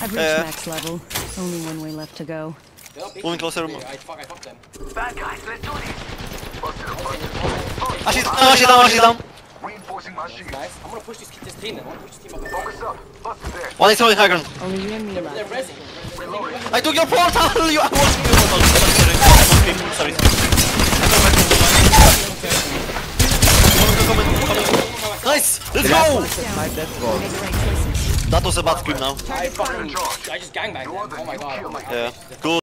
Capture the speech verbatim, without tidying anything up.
I've reached Yeah. max level. Only one way left to go. Moving closer. I fuck, I fucked them. Bad guys, let's do this. Busted, busted. Ah, she's down, she's down, she's down. Reinforcing my shield. Nice. I'm gonna push this, this team then. I'm gonna push this team up. Focus up. Busted there. One is throwing high ground. Only you and me They're left. rezzing. Reloading. I took your portal! You I was sorry. Nice! Let's go! My death ball. That was a bad scream now. I fucking, I just gangbanged them. Oh my god. Oh my god. Yeah. Good.